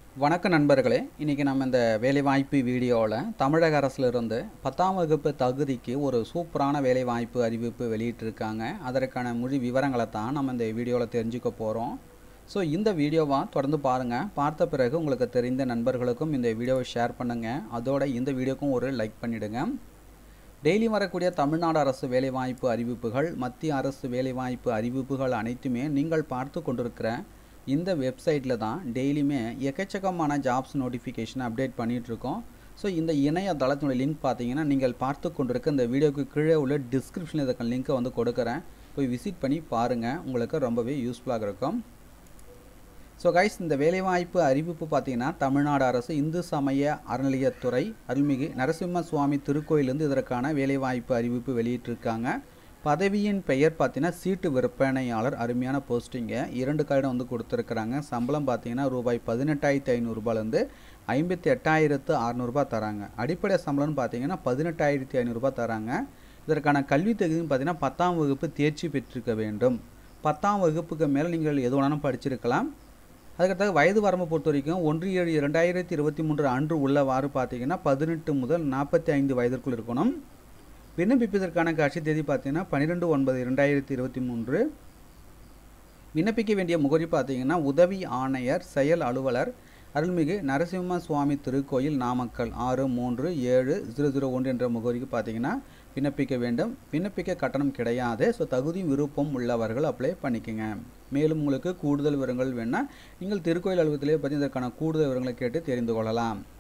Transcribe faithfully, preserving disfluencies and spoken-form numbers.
வணக்க நண்பர்களே, இன்றைக்கி நம்ம இந்த வேலைவாய்ப்பு வீடியோவில் தமிழக அரசிலிருந்து பத்தாம் வகுப்பு தகுதிக்கு ஒரு சூப்பரான வேலைவாய்ப்பு அறிவிப்பு வெளியிட்டிருக்காங்க. அதற்கான முழு விவரங்களை தான் நம்ம இந்த வீடியோவில் தெரிஞ்சுக்க போகிறோம். ஸோ இந்த வீடியோவை தொடர்ந்து பாருங்கள். பார்த்த பிறகு உங்களுக்கு தெரிந்த நண்பர்களுக்கும் இந்த வீடியோவை ஷேர் பண்ணுங்கள். அதோட இந்த வீடியோக்கும் ஒரு லைக் பண்ணிவிடுங்க. டெய்லி வரக்கூடிய தமிழ்நாடு அரசு வேலைவாய்ப்பு அறிவிப்புகள், மத்திய அரசு வேலைவாய்ப்பு அறிவிப்புகள் அனைத்துமே நீங்கள் பார்த்து கொண்டிருக்கிற இந்த வெப்சைட்டில் தான் டெய்லியுமே எக்கச்சக்கமான ஜாப்ஸ் நோட்டிஃபிகேஷன் அப்டேட் பண்ணிகிட்ருக்கோம். ஸோ இந்த இணையதளத்தினுடைய லிங்க் பார்த்தீங்கன்னா நீங்கள் பார்த்து கொண்டிருக்க இந்த வீடியோக்கு கீழே உள்ள டிஸ்கிரிப்ஷனில் இதுக்கு லிங்க்கை வந்து கொடுக்குறேன். போய் விசிட் பண்ணி பாருங்கள், உங்களுக்கு ரொம்பவே யூஸ்ஃபுல்லாக இருக்கும். ஸோ கைஸ், இந்த வேலைவாய்ப்பு அறிவிப்பு பார்த்தீங்கன்னா தமிழ்நாடு அரசு இந்து சமய அறநிலையத்துறை அருள்மிகு நரசிம்ம சுவாமி திருக்கோயிலேருந்து இதற்கான வேலைவாய்ப்பு அறிவிப்பு வெளியிட்டிருக்காங்க. பதவியின் பெயர் பார்த்தீங்கன்னா சீட்டு விற்பனையாளர். அருமையான போஸ்டிங்க, இரண்டு கார்டும் வந்து கொடுத்துருக்குறாங்க. சம்பளம் பார்த்தீங்கன்னா ரூபாய் பதினெட்டாயிரத்தி ஐநூறுரூபாலேருந்து ஐம்பத்தி எட்டாயிரத்து அறநூறுபா தராங்க. அடிப்படை சம்பளம்னு பார்த்தீங்கன்னா பதினெட்டாயிரத்தி ஐநூறுரூபா தராங்க. இதற்கான கல்வி தகுதின்னு பார்த்தீங்கன்னா பத்தாம் வகுப்பு தேர்ச்சி பெற்றிருக்க வேண்டும். பத்தாம் வகுப்புக்கு மேலே நீங்கள் எது வேணாலும் படிச்சிருக்கலாம். அதுக்கடுத்த வயது வரம்பு பொறுத்த வரைக்கும் ஒன்று ஏழு இரண்டாயிரத்தி இருபத்தி மூன்று அன்று உள்ளவாறு பார்த்தீங்கன்னா பதினெட்டு முதல் நாற்பத்தி ஐந்து வயதிற்குள் இருக்கணும். விண்ணப்பிப்பதற்கான கடைசி தேதி பார்த்தீங்கன்னா பன்னிரெண்டு ஒன்பது இரண்டாயிரத்தி இருபத்தி மூன்று. விண்ணப்பிக்க வேண்டிய முகவரி பார்த்தீங்கன்னா உதவி ஆணையர் செயல் அலுவலர் அருள்மிகு நரசிம்ம சுவாமி திருக்கோயில், நாமக்கல் ஆறு மூன்று ஏழு ஜீரோ ஜீரோ ஒன்று என்ற முகவரிக்கு பார்த்தீங்கன்னா விண்ணப்பிக்க வேண்டும். விண்ணப்பிக்க கட்டணம் கிடையாது. ஸோ தகுதி விருப்பம் உள்ளவர்கள் அப்ளை பண்ணிக்கோங்க. மேலும் உங்களுக்கு கூடுதல் விவரங்கள் வேணால் நீங்கள் திருக்கோயில் அலுவலகத்திலே பற்றி இதற்கான கூடுதல் விவரங்களை கேட்டு தெரிந்து கொள்ளலாம்.